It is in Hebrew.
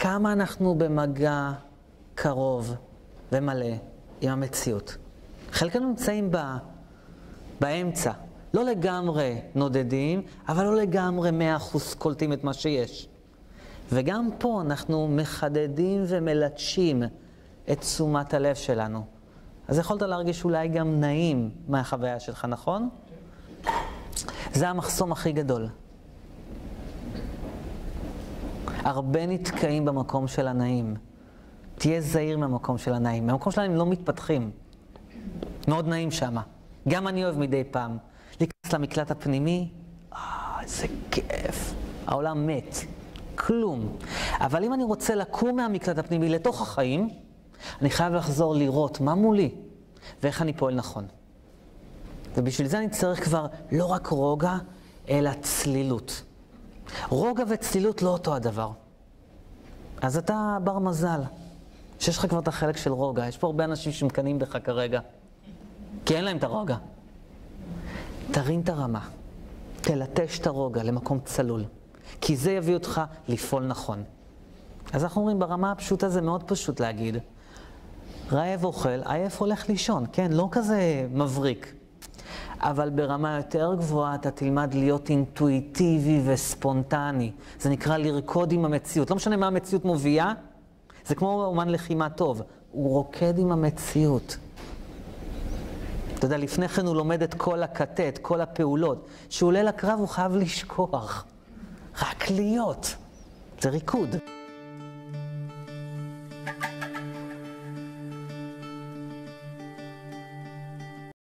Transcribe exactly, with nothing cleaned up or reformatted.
כמה אנחנו במגע קרוב ומלא עם המציאות. חלקנו נמצאים בה, באמצע. לא לגמרי נודדים, אבל לא לגמרי מאה אחוז קולטים את מה שיש. וגם פה אנחנו מחדדים ומלטשים את תשומת הלב שלנו. אז יכולת להרגיש אולי גם נעים מהחוויה שלך, נכון? זה המחסום הכי גדול. הרבה נתקעים במקום של הנעים. תהיה זהיר מהמקום של הנעים. מהמקום של הנעים לא מתפתחים. מאוד נעים שמה. גם אני אוהב מדי פעם. להיכנס למקלט הפנימי, אה, איזה כיף. העולם מת. כלום. אבל אם אני רוצה לקום מהמקלט הפנימי לתוך החיים, אני חייב לחזור לראות מה מולי ואיך אני פועל נכון. ובשביל זה אני צריך כבר לא רק רוגע, אלא צלילות. רוגע וצלילות לא אותו הדבר. אז אתה בר מזל, שיש לך כבר את החלק של רוגע. יש פה הרבה אנשים שמקנים בך כרגע, כי אין להם את הרוגע. תרים את הרמה, תלטש את הרוגע למקום צלול, כי זה יביא אותך לפעול נכון. אז אנחנו אומרים, ברמה הפשוטה זה מאוד פשוט להגיד, רעב אוכל, עייף הולך לישון, כן? לא כזה מבריק. אבל ברמה יותר גבוהה אתה תלמד להיות אינטואיטיבי וספונטני. זה נקרא לרקוד עם המציאות. לא משנה מה המציאות מובילה, זה כמו אומן לחימה טוב. הוא רוקד עם המציאות. אתה יודע, לפני כן הוא לומד את כל הקטע, את כל הפעולות. כשהוא עולה לקרב הוא חייב לשכוח. רק להיות. זה ריקוד.